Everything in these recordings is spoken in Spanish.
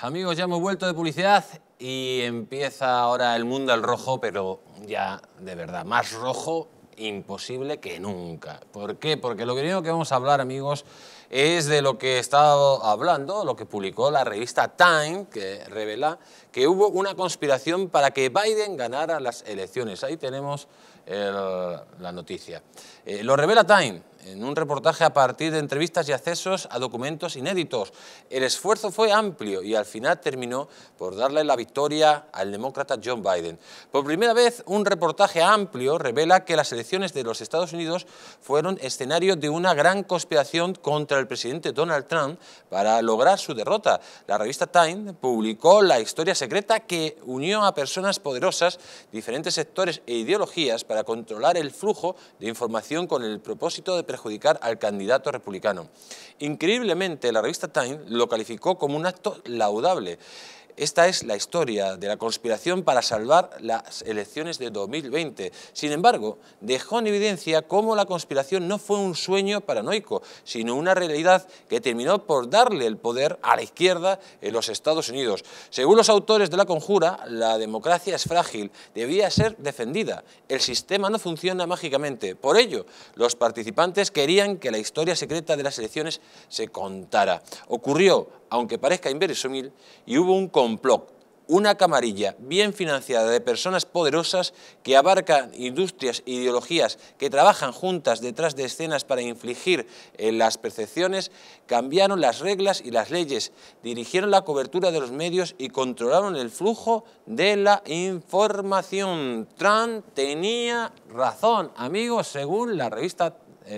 Amigos, ya hemos vuelto de publicidad y empieza ahora el mundo al rojo, pero ya de verdad, más rojo imposible que nunca. ¿Por qué? Porque lo primero que vamos a hablar, amigos, es de lo que he estado hablando, lo que publicó la revista Time, que revela que hubo una conspiración para que Biden ganara las elecciones. Ahí tenemos la noticia. Lo revela Time en un reportaje a partir de entrevistas y accesos a documentos inéditos. El esfuerzo fue amplio y al final terminó por darle la victoria al demócrata Joe Biden. Por primera vez, un reportaje amplio revela que las elecciones de los Estados Unidos fueron escenario de una gran conspiración contra el presidente Donald Trump para lograr su derrota. La revista Time publicó la historia secreta que unió a personas poderosas, diferentes sectores e ideologías para controlar el flujo de información con el propósito de perjudicar al candidato republicano. Increíblemente, la revista Time lo calificó como un acto laudable. Esta es la historia de la conspiración para salvar las elecciones de 2020. Sin embargo, dejó en evidencia cómo la conspiración no fue un sueño paranoico, sino una realidad que terminó por darle el poder a la izquierda en los Estados Unidos. Según los autores de la conjura, la democracia es frágil, debía ser defendida. El sistema no funciona mágicamente. Por ello, los participantes querían que la historia secreta de las elecciones se contara. Ocurrió, aunque parezca inverosímil, y hubo un complot, una camarilla bien financiada de personas poderosas que abarcan industrias e ideologías que trabajan juntas detrás de escenas para infligir las percepciones, cambiaron las reglas y las leyes, dirigieron la cobertura de los medios y controlaron el flujo de la información. Trump tenía razón, amigos, según la revista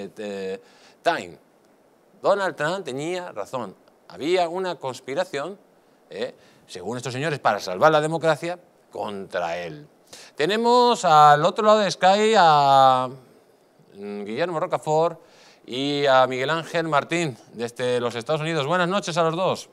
Time. Donald Trump tenía razón. Había una conspiración, según estos señores, para salvar la democracia contra él. Tenemos al otro lado de Sky a Guillermo Rocafort y a Miguel Ángel Martín, desde los Estados Unidos. Buenas noches a los dos.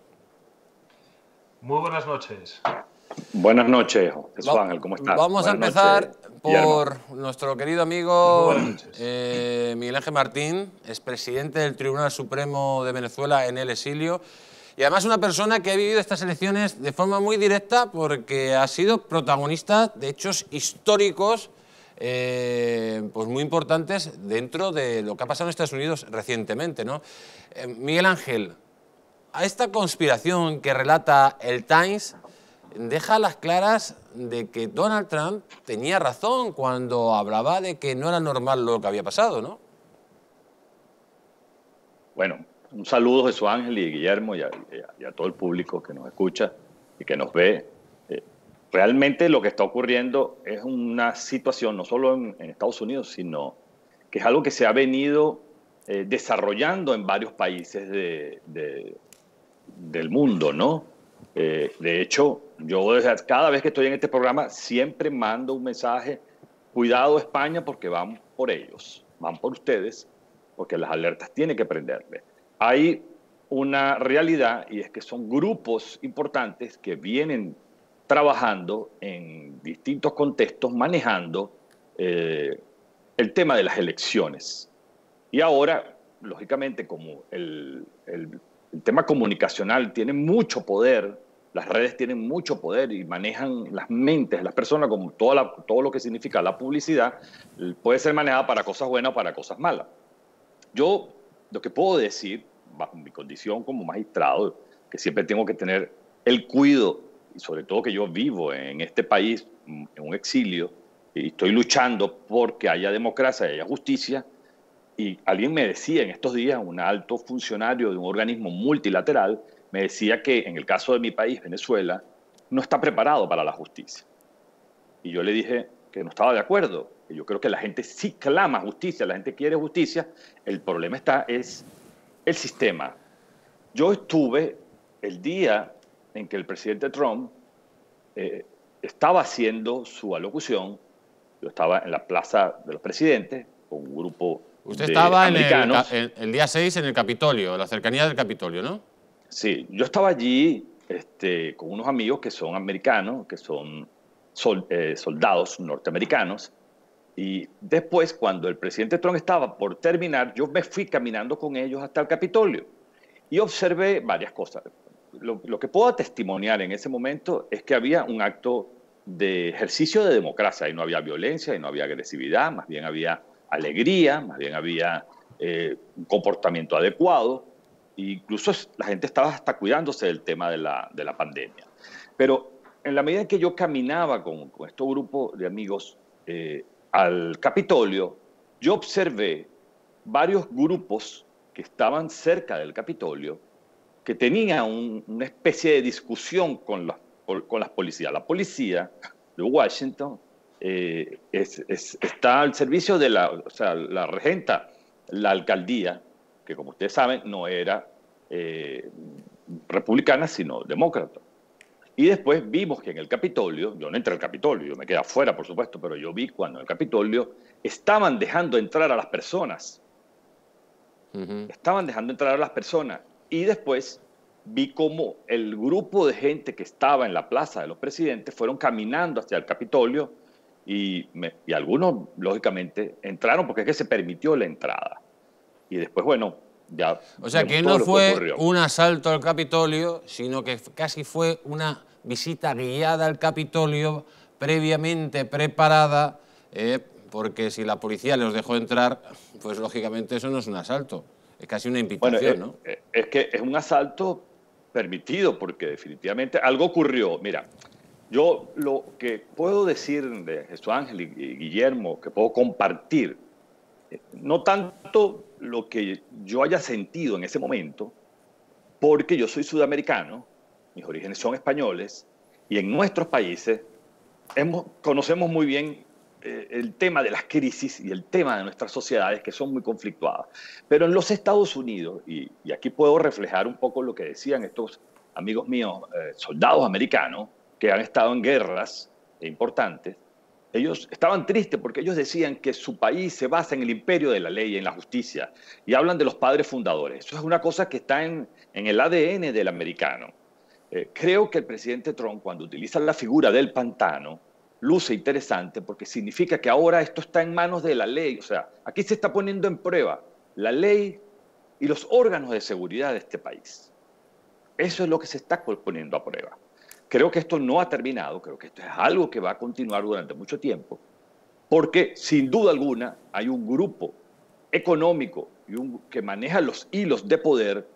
Muy buenas noches. Buenas noches, Jesús Ángel, ¿cómo estás? Vamos a empezar por nuestro querido amigo Miguel Ángel Martín, expresidente del Tribunal Supremo de Venezuela en el exilio, y además una persona que ha vivido estas elecciones de forma muy directa porque ha sido protagonista de hechos históricos pues muy importantes dentro de lo que ha pasado en Estados Unidos recientemente, ¿no? Miguel Ángel, a esta conspiración que relata el Times deja a las claras de que Donald Trump tenía razón cuando hablaba de que no era normal lo que había pasado, ¿no? Bueno, un saludo Jesús Ángel y Guillermo y a todo el público que nos escucha y que nos ve. Realmente lo que está ocurriendo es una situación no solo en Estados Unidos, sino que es algo que se ha venido desarrollando en varios países del mundo, ¿no? De hecho, yo cada vez que estoy en este programa siempre mando un mensaje: cuidado España, porque van por ellos, van por ustedes, porque las alertas tienen que prenderle. Hay una realidad y es que son grupos importantes que vienen trabajando en distintos contextos, manejando el tema de las elecciones. Y ahora, lógicamente, como el tema comunicacional tiene mucho poder, las redes tienen mucho poder y manejan las mentes de las personas, como todo lo que significa la publicidad, puede ser manejada para cosas buenas o para cosas malas. Yo lo que puedo decir, bajo mi condición como magistrado, que siempre tengo que tener el cuidado, y sobre todo que yo vivo en este país, en un exilio, y estoy luchando porque haya democracia y haya justicia. Y alguien me decía en estos días, un alto funcionario de un organismo multilateral, me decía que en el caso de mi país, Venezuela, no está preparado para la justicia. Y yo le dije que no estaba de acuerdo, que yo creo que la gente sí clama justicia, la gente quiere justicia, el problema es el sistema. Yo estuve el día en que el presidente Trump estaba haciendo su alocución, yo estaba en la Plaza de los Presidentes con un grupo Usted estaba el día 6 en el Capitolio, en la cercanía del Capitolio, ¿no? Sí, yo estaba allí con unos amigos que son americanos, que son soldados norteamericanos, y después, cuando el presidente Trump estaba por terminar, yo me fui caminando con ellos hasta el Capitolio y observé varias cosas. lo que puedo testimoniar en ese momento es que había un acto de ejercicio de democracia, y no había violencia, y no había agresividad, más bien había alegría, más bien había un comportamiento adecuado, e incluso la gente estaba hasta cuidándose del tema de la pandemia. Pero en la medida en que yo caminaba con este grupo de amigos al Capitolio, yo observé varios grupos que estaban cerca del Capitolio que tenían una especie de discusión con las policías. La policía de Washington está al servicio de la regenta, la alcaldía, que como ustedes saben no era republicana, sino demócrata. Y después vimos que en el Capitolio, yo no entré al Capitolio, yo me quedé afuera, por supuesto, pero yo vi cuando en el Capitolio estaban dejando entrar a las personas. Estaban dejando entrar a las personas. Y después vi cómo el grupo de gente que estaba en la Plaza de los Presidentes fueron caminando hacia el Capitolio y algunos, lógicamente, entraron porque es que se permitió la entrada. Y después, bueno, ya... O sea, que no fue un asalto al Capitolio, sino que casi fue una visita guiada al Capitolio, previamente preparada, porque si la policía los dejó entrar, pues lógicamente eso no es un asalto, es casi una invitación, bueno, ¿no? Es que es un asalto permitido, porque definitivamente algo ocurrió. Mira, yo lo que puedo decir de Jesús Ángel y Guillermo, que puedo compartir, no tanto lo que yo haya sentido en ese momento, porque yo soy sudamericano, mis orígenes son españoles, y en nuestros países conocemos muy bien el tema de las crisis y el tema de nuestras sociedades que son muy conflictuadas. Pero en los Estados Unidos, y aquí puedo reflejar un poco lo que decían estos amigos míos, soldados americanos, que han estado en guerras importantes, ellos estaban tristes porque ellos decían que su país se basa en el imperio de la ley y en la justicia, y hablan de los padres fundadores. Eso es una cosa que está en el ADN del americano. Creo que el presidente Trump, cuando utiliza la figura del pantano, luce interesante porque significa que ahora esto está en manos de la ley. O sea, aquí se está poniendo en prueba la ley y los órganos de seguridad de este país. Eso es lo que se está poniendo a prueba. Creo que esto no ha terminado, creo que esto es algo que va a continuar durante mucho tiempo, porque sin duda alguna hay un grupo económico que maneja los hilos de poder,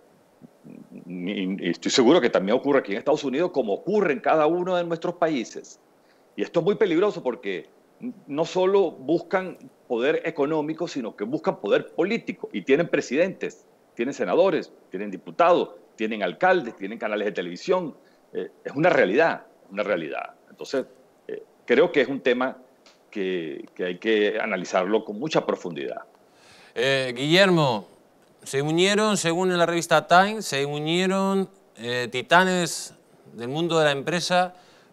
y estoy seguro que también ocurre aquí en Estados Unidos, como ocurre en cada uno de nuestros países. Y esto es muy peligroso porque no solo buscan poder económico, sino que buscan poder político, y tienen presidentes, tienen senadores, tienen diputados, tienen alcaldes, tienen canales de televisión. Es una realidad, una realidad. Entonces, creo que es un tema que hay que analizarlo con mucha profundidad. Guillermo, se unieron, según en la revista Time, se unieron titanes del mundo de la empresa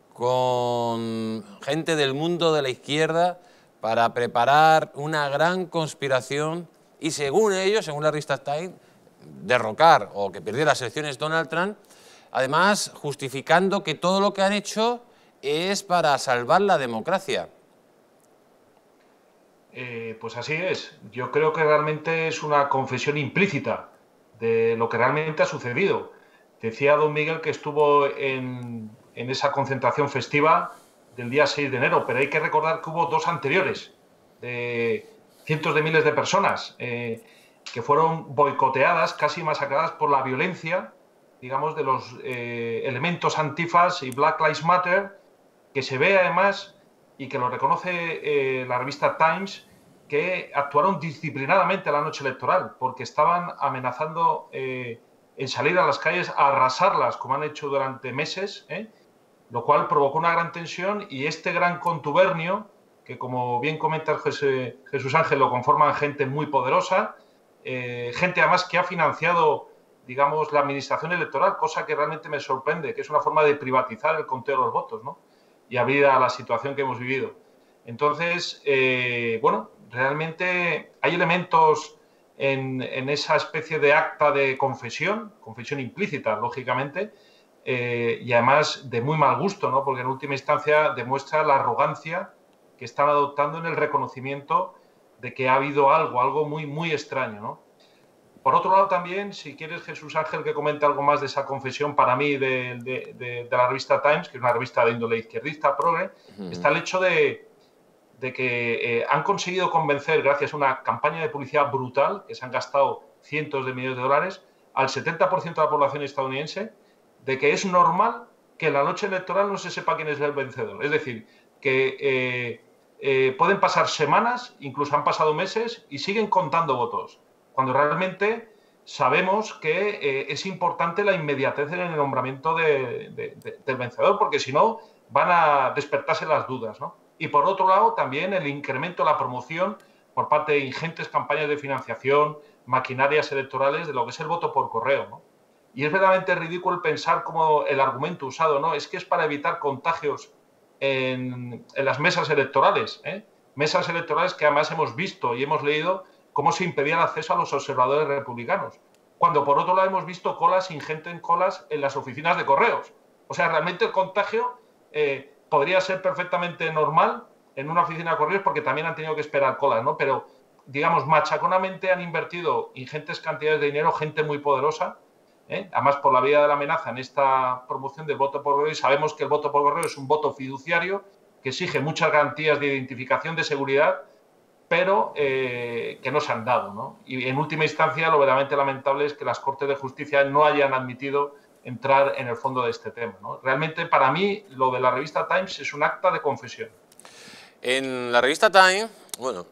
con gente del mundo de la izquierda para preparar una gran conspiración y, según ellos, según la revista Time, derrocar o que perdiera las elecciones Donald Trump, además justificando que todo lo que han hecho es para salvar la democracia. Pues así es. Yo creo que realmente es una confesión implícita de lo que realmente ha sucedido. Decía don Miguel que estuvo en esa concentración festiva del día 6 de enero, pero hay que recordar que hubo dos anteriores de cientos de miles de personas que fueron boicoteadas, casi masacradas por la violencia, digamos, de los elementos antifas y Black Lives Matter, que se ve además y que lo reconoce la revista Times, que actuaron disciplinadamente la noche electoral porque estaban amenazando en salir a las calles a arrasarlas, como han hecho durante meses, lo cual provocó una gran tensión, y este gran contubernio, que como bien comenta Jesús Ángel, lo conforman gente muy poderosa, gente además que ha financiado, digamos, la administración electoral, cosa que realmente me sorprende, que es una forma de privatizar el conteo de los votos, ¿no? Y habida la situación que hemos vivido. Entonces, bueno, realmente hay elementos en esa especie de acta de confesión implícita, lógicamente, y además de muy mal gusto, ¿no? Porque en última instancia demuestra la arrogancia que están adoptando en el reconocimiento de que ha habido algo muy, muy extraño, ¿no? Por otro lado también, si quieres, Jesús Ángel, que comente algo más de esa confesión para mí de la revista Times, que es una revista de índole izquierdista, progre, está el hecho de que han conseguido convencer, gracias a una campaña de publicidad brutal, que se han gastado cientos de millones de dólares, al 70% de la población estadounidense, de que es normal que en la noche electoral no se sepa quién es el vencedor. Es decir, que pueden pasar semanas, incluso han pasado meses, y siguen contando votos, cuando realmente sabemos que es importante la inmediatez en el nombramiento del vencedor, porque si no van a despertarse las dudas, ¿no? Y por otro lado, también el incremento de la promoción por parte de ingentes campañas de financiación, maquinarias electorales, de lo que es el voto por correo, ¿no? Y es verdaderamente ridículo pensar como el argumento usado, ¿no? Es que es para evitar contagios en las mesas electorales, ¿eh? Mesas electorales que además hemos visto y hemos leído cómo se impedía el acceso a los observadores republicanos, cuando por otro lado hemos visto colas ingentes colas en las oficinas de correos. O sea, realmente el contagio podría ser perfectamente normal en una oficina de correos porque también han tenido que esperar colas, ¿no? Pero, digamos, machaconamente han invertido ingentes cantidades de dinero, gente muy poderosa, además por la vía de la amenaza en esta promoción del voto por correo, y sabemos que el voto por correo es un voto fiduciario que exige muchas garantías de identificación, de seguridad, pero que no se han dado, ¿no? Y en última instancia, lo verdaderamente lamentable es que las Cortes de Justicia no hayan admitido entrar en el fondo de este tema, ¿no? Realmente, para mí, lo de la revista Times es un acta de confesión. En la revista Time, bueno,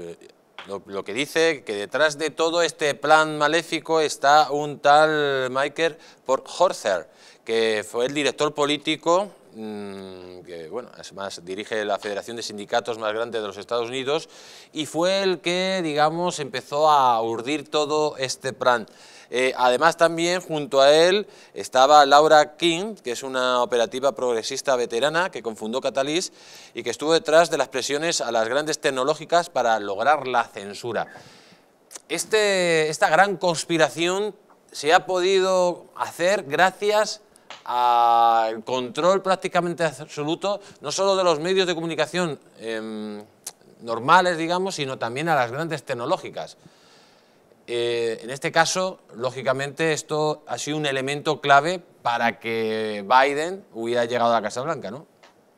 lo que dice que detrás de todo este plan maléfico está un tal Michael Horther, que fue el director político, que bueno, además dirige la Federación de Sindicatos más grande de los Estados Unidos, y fue el que, digamos, empezó a urdir todo este plan. Además también junto a él estaba Laura King, que es una operativa progresista veterana que cofundó Catalyst y que estuvo detrás de las presiones a las grandes tecnológicas para lograr la censura. Esta gran conspiración se ha podido hacer gracias al control prácticamente absoluto, no solo de los medios de comunicación normales, digamos, sino también a las grandes tecnológicas. En este caso, lógicamente, esto ha sido un elemento clave para que Biden hubiera llegado a la Casa Blanca, ¿no?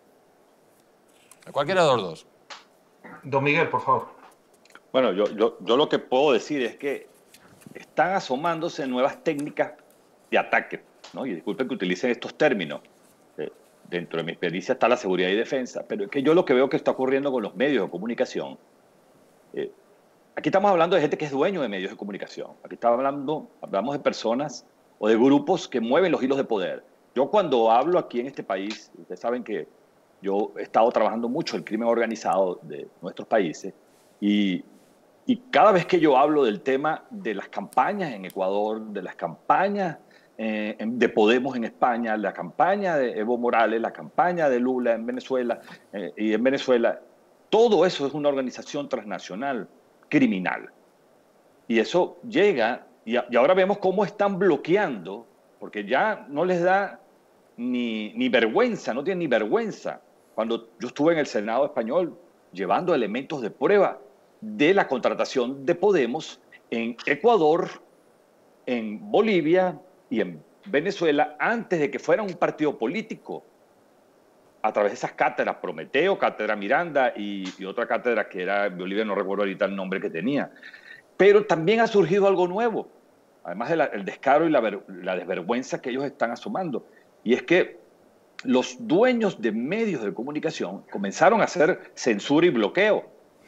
A cualquiera de los dos. Don Miguel, por favor. Bueno, yo lo que puedo decir es que están asomándose nuevas técnicas de ataque, ¿no? Y disculpen que utilicen estos términos. Dentro de mi experiencia está la seguridad y defensa, pero es que yo lo que veo que está ocurriendo con los medios de comunicación. Aquí estamos hablando de gente que es dueño de medios de comunicación. Aquí hablamos de personas o de grupos que mueven los hilos de poder. Yo cuando hablo aquí en este país, ustedes saben que yo he estado trabajando mucho el crimen organizado de nuestros países y cada vez que yo hablo del tema de las campañas en Ecuador, de las campañas de Podemos en España, la campaña de Evo Morales, la campaña de Lula en Venezuela y en Venezuela, todo eso es una organización transnacional criminal. Y eso llega, y ahora vemos cómo están bloqueando, porque ya no les da ni vergüenza, no tienen ni vergüenza. Cuando yo estuve en el Senado español llevando elementos de prueba de la contratación de Podemos en Ecuador, en Bolivia y en Venezuela, antes de que fuera un partido político, a través de esas cátedras, Prometeo, Cátedra Miranda y otra cátedra que era en Bolivia, no recuerdo ahorita el nombre que tenía. Pero también ha surgido algo nuevo, además del descaro y la desvergüenza que ellos están asomando. Y es que los dueños de medios de comunicación comenzaron a hacer censura y bloqueo.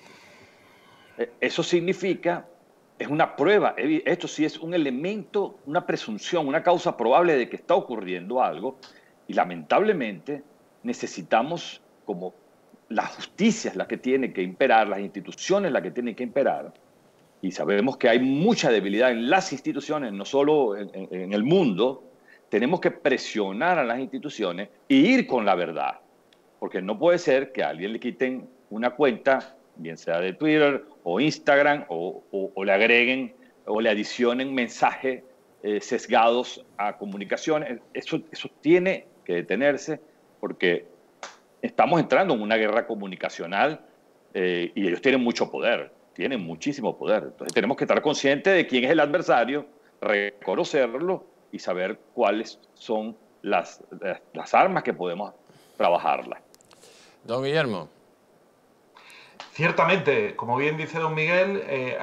Eso significa, es una prueba, esto sí es un elemento, una presunción, una causa probable de que está ocurriendo algo, y lamentablemente necesitamos, como la justicia es la que tiene que imperar, las instituciones las que tienen que imperar, y sabemos que hay mucha debilidad en las instituciones, no solo en el mundo. Tenemos que presionar a las instituciones e ir con la verdad, porque no puede ser que a alguien le quiten una cuenta, bien sea de Twitter o Instagram, o le agreguen o le adicionen mensajes sesgados a comunicaciones. Eso tiene que detenerse, porque estamos entrando en una guerra comunicacional y ellos tienen mucho poder. tienen muchísimo poder. Entonces tenemos que estar conscientes de quién es el adversario, reconocerlo y saber cuáles son las armas que podemos trabajarlas. Don Guillermo. Ciertamente, como bien dice don Miguel,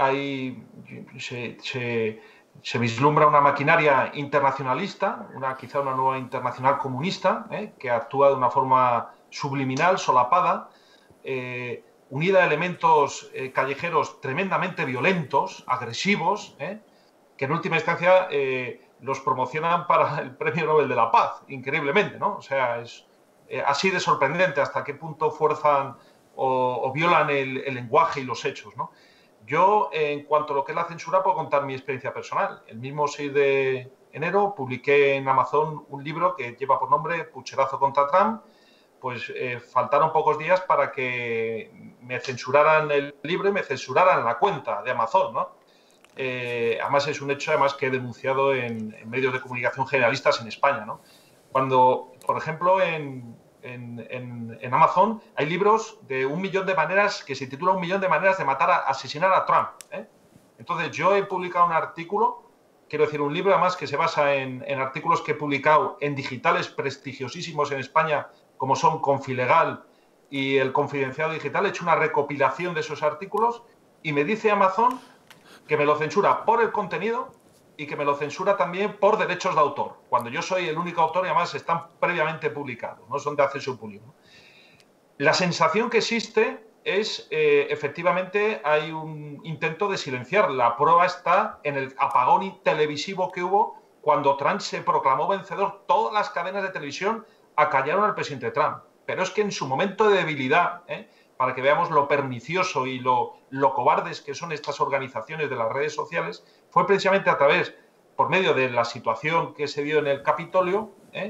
se vislumbra una maquinaria internacionalista, quizá una nueva internacional comunista, que actúa de una forma subliminal, solapada, unida a elementos callejeros tremendamente violentos, agresivos, que en última instancia los promocionan para el Premio Nobel de la Paz, increíblemente, ¿no? O sea, es así de sorprendente hasta qué punto fuerzan o violan el lenguaje y los hechos, ¿no? Yo, en cuanto a lo que es la censura, puedo contar mi experiencia personal. El mismo 6 de enero publiqué en Amazon un libro que lleva por nombre Pucherazo contra Trump. Pues faltaron pocos días para que me censuraran el libro y me censuraran la cuenta de Amazon, ¿no? Además, es un hecho que he denunciado en medios de comunicación generalistas en España, ¿no? Cuando, por ejemplo, en Amazon hay libros de 1 millón de maneras, que se titula 1 millón de maneras de asesinar a Trump. Entonces, yo he publicado un artículo, quiero decir, un libro además que se basa en artículos que he publicado en digitales prestigiosísimos en España, como son Confilegal y El Confidenciado Digital. He hecho una recopilación de esos artículos y me dice Amazon que me lo censura por el contenido y que me lo censura también por derechos de autor, cuando yo soy el único autor y además están previamente publicados, no son de acceso público. La sensación que existe es, efectivamente, hay un intento de silenciar. La prueba está en el apagón televisivo que hubo cuando Trump se proclamó vencedor. Todas las cadenas de televisión acallaron al presidente Trump. Pero es que en su momento de debilidad, para que veamos lo pernicioso y lo cobardes que son estas organizaciones de las redes sociales, fue precisamente por medio de la situación que se dio en el Capitolio,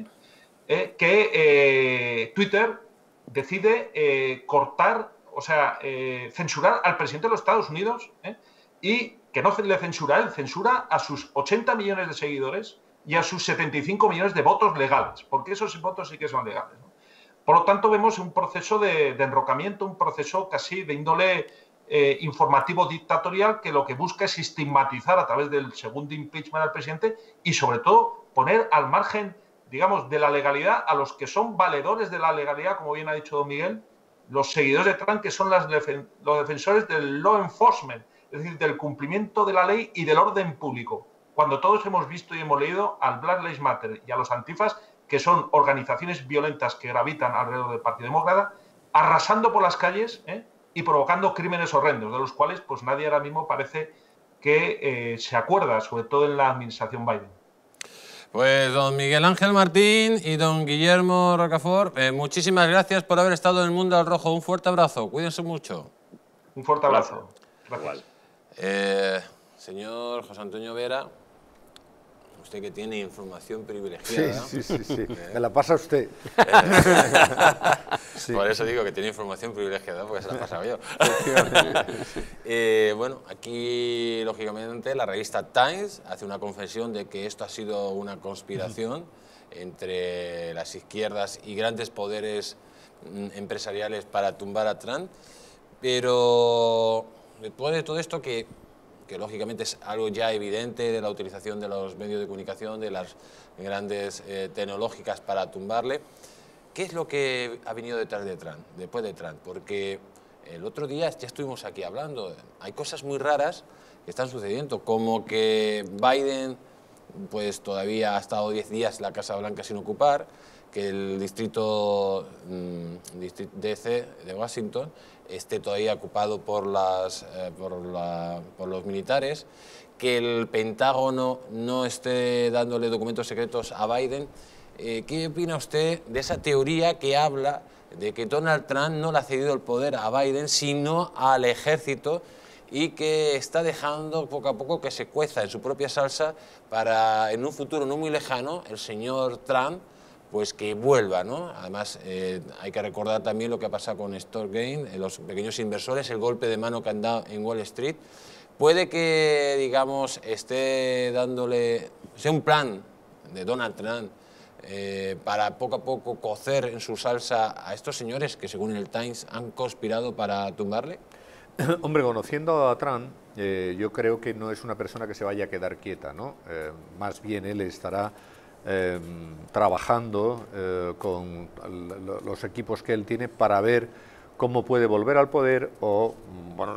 que Twitter decide censurar al presidente de los Estados Unidos, y que no le censura a él, censura a sus 80 millones de seguidores y a sus 75 millones de votos legales, porque esos votos sí que son legales, ¿no? Por lo tanto, vemos un proceso de enrocamiento, un proceso casi de índole informativo dictatorial, que lo que busca es estigmatizar a través del segundo impeachment al presidente y, sobre todo, poner al margen, digamos, de la legalidad a los que son valedores de la legalidad, como bien ha dicho don Miguel, los seguidores de Trump, que son los defensores del law enforcement, es decir, del cumplimiento de la ley y del orden público. Cuando todos hemos visto y hemos leído al Black Lives Matter y a los antifas, que son organizaciones violentas que gravitan alrededor del Partido Demócrata, arrasando por las calles y provocando crímenes horrendos, de los cuales pues nadie ahora mismo parece que se acuerda, sobre todo en la administración Biden. Pues don Miguel Ángel Martín y don Guillermo Rocafort, muchísimas gracias por haber estado en el Mundo al Rojo. Un fuerte abrazo, cuídense mucho. Un fuerte abrazo. Gracias. Señor José Antonio Vera, usted que tiene información privilegiada. Sí. Me la pasa usted. Sí. Por eso digo que tiene información privilegiada, porque se la he pasado yo. Bueno, aquí, lógicamente, la revista Times hace una confesión de que esto ha sido una conspiración entre las izquierdas y grandes poderes empresariales para tumbar a Trump. Pero después de todo esto, que lógicamente es algo ya evidente de la utilización de los medios de comunicación, de las grandes tecnológicas para tumbarle, ¿qué es lo que ha venido detrás de Trump, después de Trump? Porque el otro día ya estuvimos aquí hablando, hay cosas muy raras que están sucediendo, como que Biden pues todavía ha estado 10 días en la Casa Blanca sin ocupar, que el distrito DC de Washington esté todavía ocupado por los militares, que el Pentágono no esté dándole documentos secretos a Biden. ¿Qué opina usted de esa teoría que habla de que Donald Trump no le ha cedido el poder a Biden, sino al ejército, y que está dejando poco a poco que se cueza en su propia salsa para, en un futuro no muy lejano, el señor Trump pues que vuelva, ¿no? Además, hay que recordar también lo que ha pasado con Storgate, los pequeños inversores, el golpe de mano que han dado en Wall Street. Puede que, digamos, esté dándole, sea un plan de Donald Trump para poco a poco cocer en su salsa a estos señores que, según el Times, han conspirado para tumbarle. Hombre, conociendo a Trump, yo creo que no es una persona que se vaya a quedar quieta, ¿no? Más bien él estará trabajando con los equipos que él tiene para ver cómo puede volver al poder o, bueno,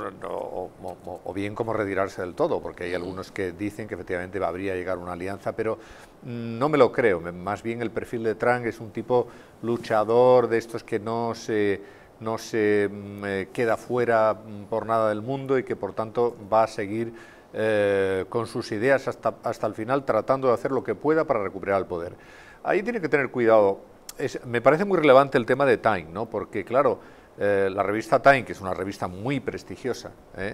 o bien cómo retirarse del todo, porque hay algunos que dicen que efectivamente habría llegar una alianza, pero no me lo creo. Más bien el perfil de Trump es un tipo luchador, de estos que no se queda fuera por nada del mundo y que por tanto va a seguir con sus ideas hasta el final, tratando de hacer lo que pueda para recuperar el poder. Ahí tiene que tener cuidado. Me parece muy relevante el tema de Time, ¿no? Porque claro, la revista Time, que es una revista muy prestigiosa,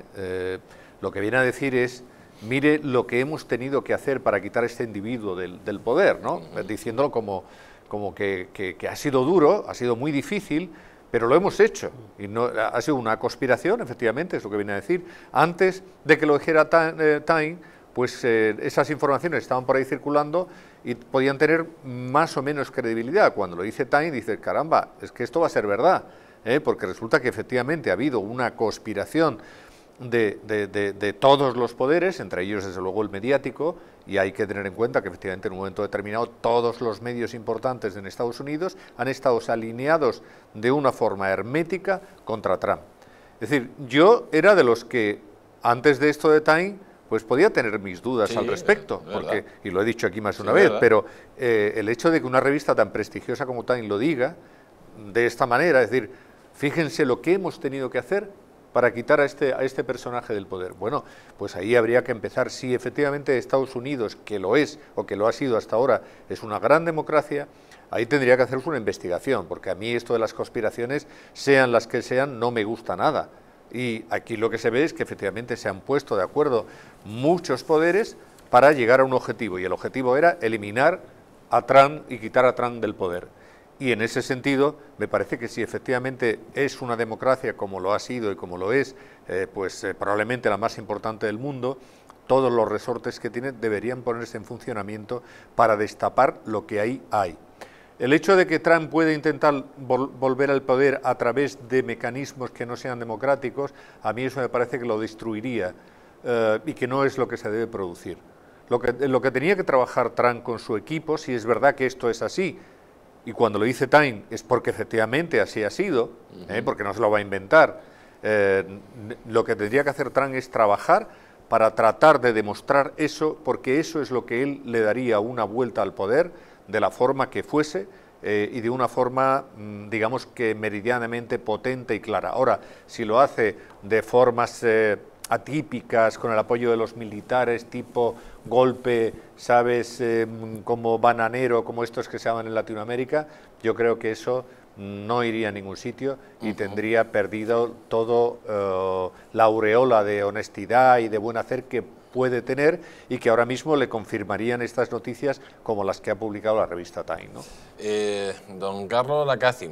lo que viene a decir es: mire lo que hemos tenido que hacer para quitar a este individuo del poder, ¿no? Diciéndolo como que ha sido duro, ha sido muy difícil, pero lo hemos hecho. Y no, ha sido una conspiración, efectivamente, es lo que viene a decir. Antes de que lo dijera Time, pues esas informaciones estaban por ahí circulando y podían tener más o menos credibilidad. Cuando lo dice Time, dice, caramba, es que esto va a ser verdad, porque resulta que efectivamente ha habido una conspiración de todos los poderes, entre ellos desde luego el mediático, y hay que tener en cuenta que efectivamente en un momento determinado todos los medios importantes en Estados Unidos han estado alineados de una forma hermética contra Trump. Es decir, yo era de los que antes de esto de Time pues podía tener mis dudas al respecto, porque, y lo he dicho aquí más de una vez, pero el hecho de que una revista tan prestigiosa como Time lo diga de esta manera, es decir, fíjense lo que hemos tenido que hacer para quitar a este personaje del poder. Bueno, pues ahí habría que empezar. Si efectivamente Estados Unidos, que lo es, o que lo ha sido hasta ahora, es una gran democracia, ahí tendría que hacerse una investigación, porque a mí esto de las conspiraciones, sean las que sean, no me gusta nada. Y aquí lo que se ve es que efectivamente se han puesto de acuerdo muchos poderes para llegar a un objetivo, y el objetivo era eliminar a Trump y quitar a Trump del poder. Y en ese sentido, me parece que si efectivamente es una democracia como lo ha sido y como lo es, probablemente la más importante del mundo, todos los resortes que tiene deberían ponerse en funcionamiento para destapar lo que ahí hay. El hecho de que Trump pueda intentar volver al poder a través de mecanismos que no sean democráticos, a mí eso me parece que lo destruiría y que no es lo que se debe producir. Lo que tenía que trabajar Trump con su equipo, si es verdad que esto es así, y cuando lo dice Time es porque efectivamente así ha sido, porque no se lo va a inventar. Lo que tendría que hacer Trump es trabajar para tratar de demostrar eso, porque eso es lo que él le daría una vuelta al poder, de la forma que fuese, y de una forma, digamos que meridianamente potente y clara. Ahora, si lo hace de formas atípicas, con el apoyo de los militares, tipo golpe, ¿sabes?, como bananero, como estos que se llaman en Latinoamérica, yo creo que eso no iría a ningún sitio y tendría perdido todo la aureola de honestidad y de buen hacer que puede tener, y que ahora mismo le confirmarían estas noticias como las que ha publicado la revista Time, ¿no? Don Carlos Lacazzi,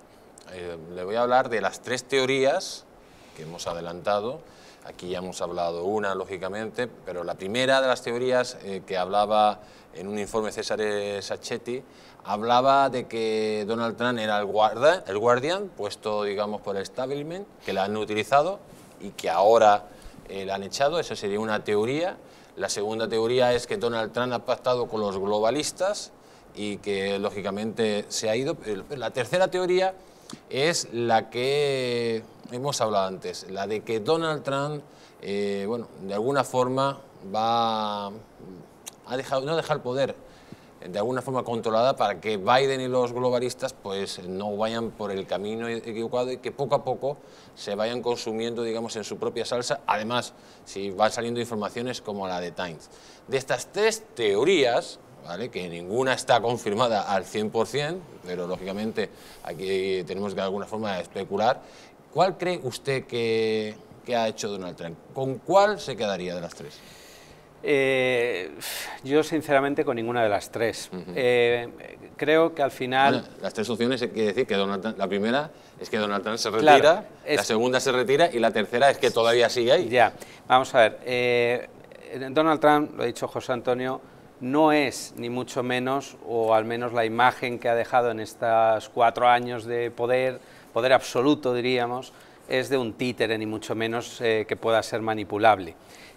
le voy a hablar de las tres teorías que hemos adelantado. Aquí ya hemos hablado una, lógicamente, pero la primera de las teorías que hablaba en un informe César Sacchetti, hablaba de que Donald Trump era el guardián, puesto, digamos, por el establishment, que la han utilizado y que ahora la han echado. Esa sería una teoría. La segunda teoría es que Donald Trump ha pactado con los globalistas y que, lógicamente, se ha ido. La tercera teoría es la que hemos hablado antes, la de que Donald Trump, bueno, de alguna forma no deja el poder de alguna forma controlada para que Biden y los globalistas pues no vayan por el camino equivocado y que poco a poco se vayan consumiendo, digamos, en su propia salsa. Además, si van saliendo informaciones como la de Times. De estas tres teorías, ¿vale?, que ninguna está confirmada al 100%, pero lógicamente aquí tenemos que de alguna forma especular, ¿cuál cree usted que ha hecho Donald Trump? ¿Con cuál se quedaría de las tres? Yo sinceramente con ninguna de las tres. Creo que al final... Bueno, las tres opciones quiere decir que Donald Trump, la primera es que Donald Trump se retira, claro, la segunda se retira y la tercera es que todavía sigue ahí. Ya, vamos a ver, Donald Trump, lo ha dicho José Antonio, no es ni mucho menos, o al menos la imagen que ha dejado en estos 4 años de poder absoluto, diríamos, es de un títere, ni mucho menos que pueda ser manipulable.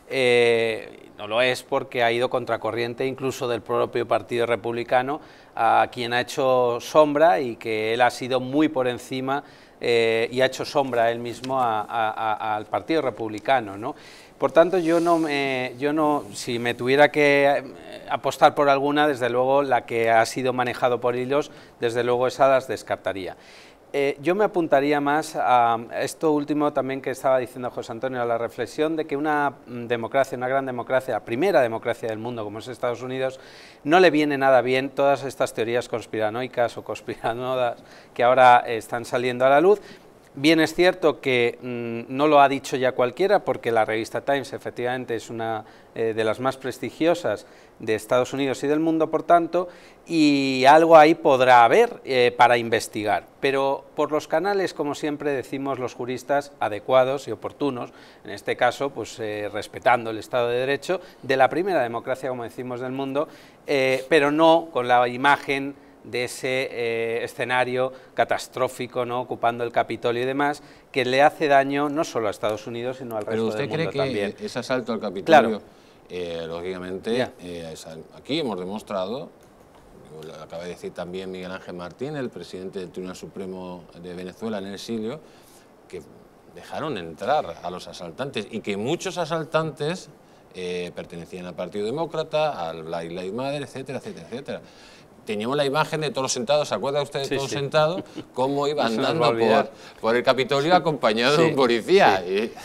No lo es porque ha ido contracorriente incluso del propio Partido Republicano, a quien ha hecho sombra y que él ha sido muy por encima y ha hecho sombra él mismo al Partido Republicano, ¿no? Por tanto, yo no, si me tuviera que apostar por alguna, desde luego la que ha sido manejado por hilos, desde luego esa las descartaría. Yo me apuntaría más a esto último también que estaba diciendo José Antonio, a la reflexión de que una democracia, una gran democracia, la primera democracia del mundo como es Estados Unidos, no le viene nada bien todas estas teorías conspiranoicas o conspiranoidas que ahora están saliendo a la luz. Bien es cierto que no lo ha dicho ya cualquiera, porque la revista Times efectivamente es una de las más prestigiosas de Estados Unidos y del mundo, por tanto, y algo ahí podrá haber para investigar. Pero por los canales, como siempre decimos los juristas, adecuados y oportunos, en este caso, pues respetando el Estado de Derecho, de la primera democracia, como decimos, del mundo, pero no con la imagen de ese escenario catastrófico, ¿no?, ocupando el Capitolio y demás, que le hace daño no solo a Estados Unidos, sino al resto del mundo también. ¿Pero usted cree que ese asalto al Capitolio, lógicamente, aquí hemos demostrado, lo acaba de decir también Miguel Ángel Martín, el presidente del Tribunal Supremo de Venezuela en el exilio, que dejaron entrar a los asaltantes y que muchos asaltantes pertenecían al Partido Demócrata, al Black Lives Matter, etcétera, etcétera, etcétera. Teníamos la imagen de todos sentados, ¿se acuerda usted de todos sentados? Cómo iba andando por el Capitolio acompañado de un policía.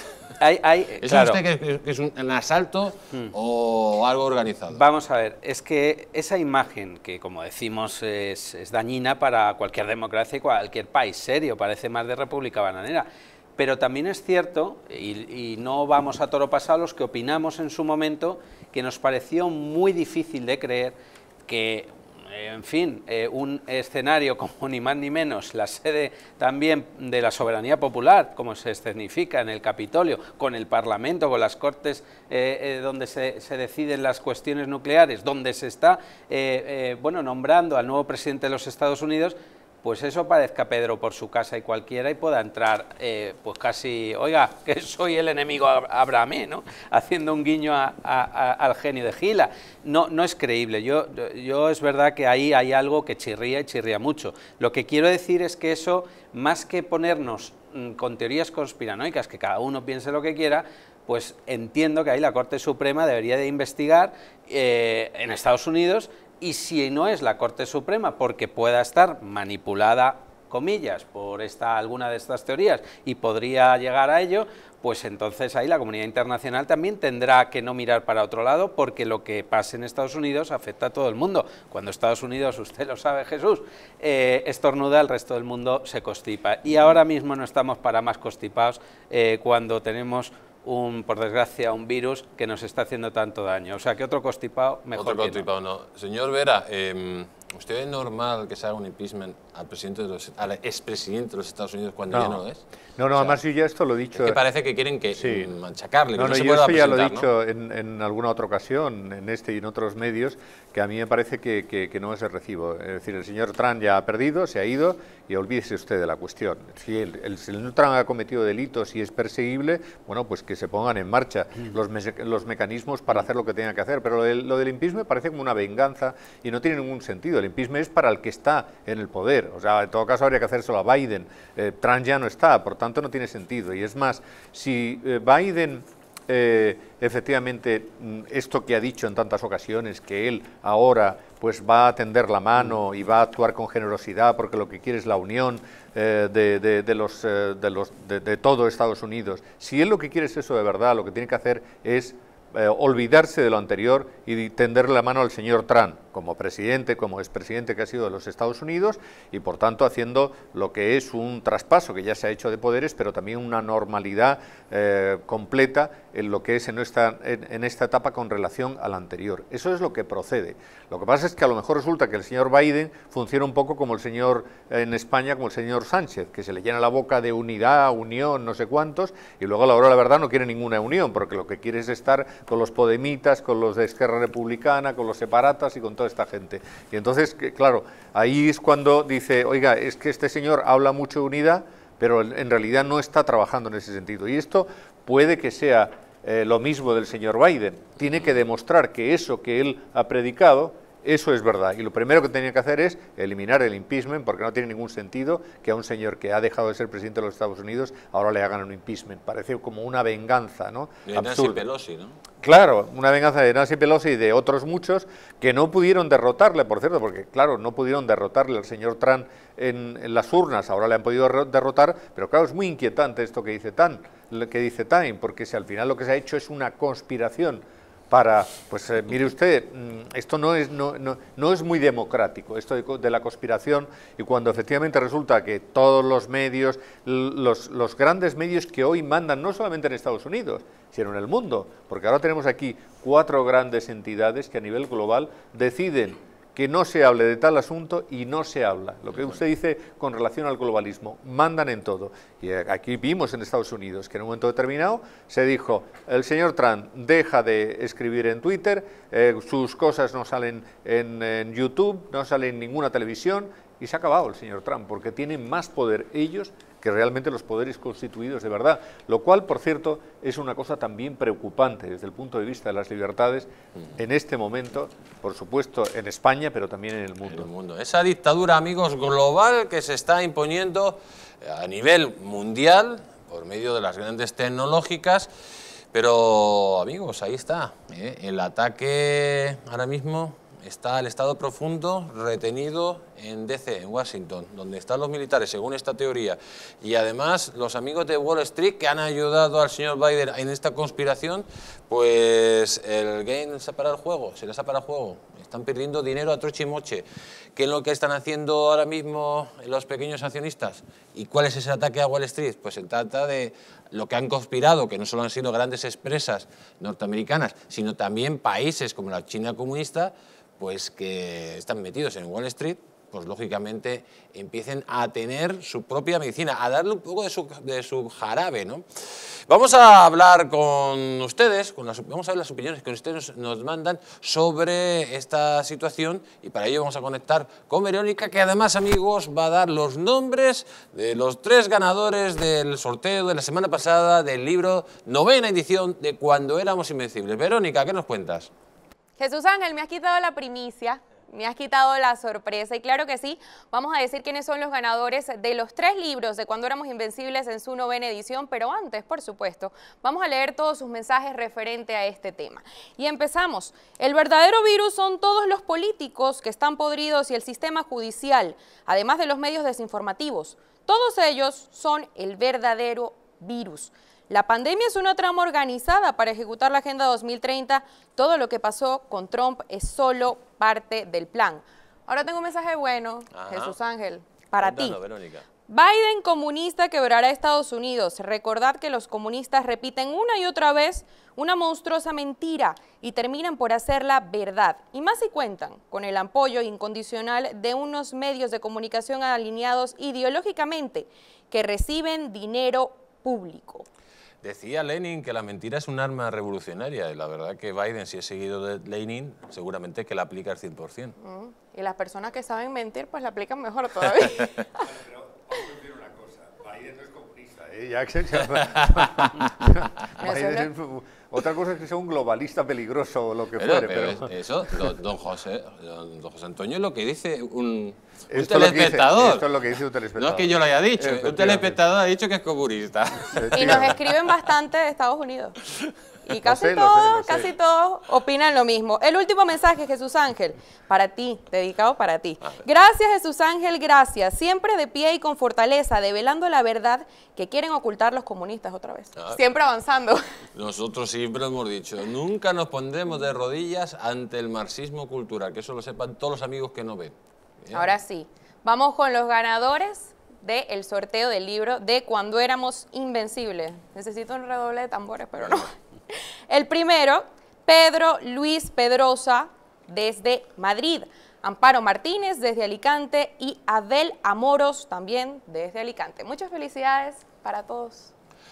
¿Es claro. usted que es un asalto o algo organizado? Vamos a ver, es que esa imagen, que como decimos es dañina para cualquier democracia y cualquier país serio, parece más de república bananera. Pero también es cierto, y no vamos a toro pasado, los que opinamos en su momento, que nos pareció muy difícil de creer que, en fin, un escenario como ni más ni menos la sede también de la soberanía popular, como se escenifica en el Capitolio, con el Parlamento, con las Cortes donde se deciden las cuestiones nucleares, donde se está nombrando al nuevo presidente de los Estados Unidos, pues eso parezca Pedro por su casa y cualquiera y pueda entrar, pues casi, oiga, que soy el enemigo abrahamé, ¿no?, haciendo un guiño al genio de Gila. No es creíble. Yo es verdad que ahí hay algo que chirría y chirría mucho. Lo que quiero decir es que eso, más que ponernos con teorías conspiranoicas, que cada uno piense lo que quiera, pues entiendo que ahí la Corte Suprema debería de investigar en Estados Unidos. Y si no es la Corte Suprema, porque pueda estar manipulada, comillas, por alguna de estas teorías y podría llegar a ello, pues entonces ahí la comunidad internacional también tendrá que no mirar para otro lado, porque lo que pase en Estados Unidos afecta a todo el mundo. Cuando Estados Unidos, usted lo sabe, Jesús, estornuda, el resto del mundo se constipa. Y ahora mismo no estamos para más constipados cuando tenemos por desgracia, un virus que nos está haciendo tanto daño. O sea, que otro constipado mejor. Otro constipado no. Señor Vera, ¿usted es normal que se haga un impeachment al expresidente de los Estados Unidos cuando ya no lo es? No, además yo ya esto lo he dicho. Es que parece que quieren machacarle, que no se yo pueda esto ya presentar, lo he dicho en alguna otra ocasión, en este y en otros medios, que a mí me parece que no es de recibo. Es decir, el señor Trump ya ha perdido, se ha ido, y olvídese usted de la cuestión. Si el señor Trump ha cometido delitos y es perseguible, bueno, pues que se pongan en marcha los mecanismos para hacer lo que tengan que hacer. Pero lo del impeachment parece como una venganza y no tiene ningún sentido. El impeachment es para el que está en el poder. O sea, en todo caso habría que hacérselo a Biden. Trump ya no está, por tanto no tiene sentido. Y es más, si Biden efectivamente esto que ha dicho en tantas ocasiones, que él ahora pues va a tender la mano y va a actuar con generosidad porque lo que quiere es la unión de todo Estados Unidos, si él lo que quiere es eso de verdad, lo que tiene que hacer es olvidarse de lo anterior y tenderle la mano al señor Trump como presidente, como expresidente que ha sido de los Estados Unidos, y por tanto haciendo lo que es un traspaso que ya se ha hecho de poderes, pero también una normalidad completa en lo que es en esta etapa con relación a la anterior. Eso es lo que procede. Lo que pasa es que a lo mejor resulta que el señor Biden funciona un poco como el señor en España, como el señor Sánchez, que se le llena la boca de unidad, unión, no sé cuántos, y luego a la hora de la verdad no quiere ninguna unión, porque lo que quiere es estar con los podemitas, con los de Esquerra Republicana, con los separatas y con toda esta gente. Y entonces, claro, ahí es cuando dice, oiga, es que este señor habla mucho de unidad, pero en realidad no está trabajando en ese sentido. Y esto puede que sea lo mismo del señor Biden. Tiene que demostrar que eso que él ha predicado, eso es verdad. Y lo primero que tenía que hacer es eliminar el impeachment, porque no tiene ningún sentido que a un señor que ha dejado de ser presidente de los Estados Unidos ahora le hagan un impeachment. Parece como una venganza, ¿no? De Nancy Pelosi, ¿no? Claro, una venganza de Nancy Pelosi y de otros muchos que no pudieron derrotarle, por cierto, porque claro, no pudieron derrotarle al señor Trump en las urnas, ahora le han podido derrotar, pero claro, es muy inquietante esto que dice Time, porque si al final lo que se ha hecho es una conspiración para, pues mire usted, esto no es muy democrático, esto de la conspiración, y cuando efectivamente resulta que todos los medios, los grandes medios que hoy mandan, no solamente en Estados Unidos, sino en el mundo, porque ahora tenemos aquí 4 grandes entidades que a nivel global deciden que no se hable de tal asunto y no se habla. Lo que usted dice con relación al globalismo, mandan en todo. Y aquí vimos en Estados Unidos que en un momento determinado se dijo, el señor Trump deja de escribir en Twitter, sus cosas no salen en YouTube, no salen en ninguna televisión, y se ha acabado el señor Trump, porque tienen más poder ellos que realmente los poderes constituidos de verdad, lo cual, por cierto, es una cosa también preocupante desde el punto de vista de las libertades en este momento, por supuesto en España, pero también en el mundo. Esa dictadura, amigos, global que se está imponiendo a nivel mundial por medio de las grandes tecnológicas, pero, amigos, ahí está, el ataque ahora mismo. Está el Estado profundo retenido en DC, en Washington, donde están los militares, según esta teoría. Y además, los amigos de Wall Street que han ayudado al señor Biden en esta conspiración, pues el game se ha parado el juego, se les ha parado el juego. Están perdiendo dinero a troche y moche. ¿Qué es lo que están haciendo ahora mismo los pequeños accionistas? ¿Y cuál es ese ataque a Wall Street? Pues se trata de lo que han conspirado, que no solo han sido grandes empresas norteamericanas, sino también países como la China comunista, pues que están metidos en Wall Street, pues lógicamente empiecen a tener su propia medicina, a darle un poco de su jarabe, ¿no? Vamos a hablar con ustedes, vamos a ver las opiniones que ustedes nos mandan sobre esta situación, y para ello vamos a conectar con Verónica, que además, amigos, va a dar los nombres de los 3 ganadores del sorteo de la semana pasada del libro, 9ª edición de Cuando éramos invencibles. Verónica, ¿qué nos cuentas? Jesús Ángel, me has quitado la primicia, me has quitado la sorpresa, y claro que sí, vamos a decir quiénes son los ganadores de los 3 libros de Cuando éramos invencibles en su 9ª edición, pero antes, por supuesto, vamos a leer todos sus mensajes referente a este tema. Y empezamos. El verdadero virus son todos los políticos que están podridos y el sistema judicial, además de los medios desinformativos. Todos ellos son el verdadero virus. La pandemia es una trama organizada para ejecutar la Agenda 2030. Todo lo que pasó con Trump es solo parte del plan. Ahora tengo un mensaje bueno, Jesús Ángel, para ti. Verónica. Biden comunista quebrará a Estados Unidos. Recordad que los comunistas repiten una y otra vez una monstruosa mentira y terminan por hacerla verdad. Y más si cuentan con el apoyo incondicional de unos medios de comunicación alineados ideológicamente que reciben dinero público. Decía Lenin que la mentira es un arma revolucionaria, y la verdad que Biden, si es seguido de Lenin, seguramente que la aplica al 100%. Y las personas que saben mentir, pues la aplican mejor todavía. Pero vamos a decir una cosa, Biden no es comunista, Biden otra cosa es que sea un globalista peligroso o lo que fuere. Pero eso, don José Antonio, es lo que dice un telespectador. Esto es lo que dice un telespectador. No es que yo lo haya dicho, un telespectador ha dicho que es comunista. Y nos escriben bastante de Estados Unidos. Y casi todos opinan lo mismo. El último mensaje, Jesús Ángel, para ti, dedicado para ti. Gracias, Jesús Ángel, gracias. Siempre de pie y con fortaleza, develando la verdad que quieren ocultar los comunistas otra vez. Siempre avanzando. Nosotros siempre hemos dicho, nunca nos pondremos de rodillas ante el marxismo cultural, que eso lo sepan todos los amigos que no ven. Bien. Ahora sí, vamos con los ganadores del sorteo del libro de Cuando éramos invencibles. Necesito un redoble de tambores, pero no. El primero, Pedro Luis Pedrosa, desde Madrid. Amparo Martínez, desde Alicante. Y Adel Amoros, también desde Alicante. Muchas felicidades para todos.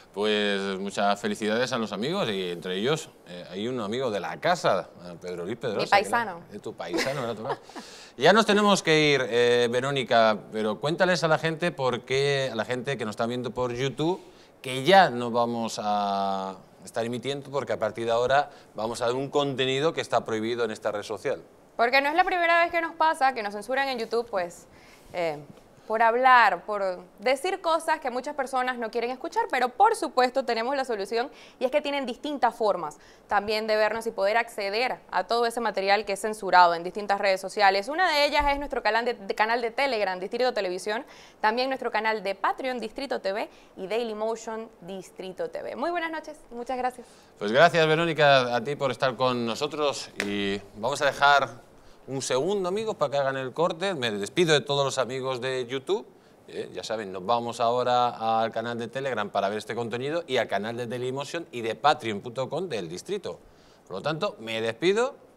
Pues muchas felicidades a los amigos y entre ellos hay un amigo de la casa, Pedro Luis Pedrosa. Mi paisano. De tu paisano, ¿verdad? Ya nos tenemos que ir, Verónica, pero cuéntales a la gente por qué, a la gente que nos está viendo por YouTube, que ya no vamos a estar emitiendo porque a partir de ahora vamos a ver un contenido que está prohibido en esta red social. Porque no es la primera vez que nos pasa, que nos censuran en YouTube, pues, por hablar, por decir cosas que muchas personas no quieren escuchar, pero por supuesto tenemos la solución y es que tienen distintas formas también de vernos y poder acceder a todo ese material que es censurado en distintas redes sociales. Una de ellas es nuestro canal de Telegram, Distrito Televisión, también nuestro canal de Patreon, Distrito TV y Dailymotion, Distrito TV. Muy buenas noches y muchas gracias. Pues gracias, Verónica, a ti por estar con nosotros y vamos a dejar un segundo, amigos, para que hagan el corte. Me despido de todos los amigos de YouTube. Ya saben, nos vamos ahora al canal de Telegram para ver este contenido y al canal de Dailymotion y de Patreon.com del Distrito. Por lo tanto, me despido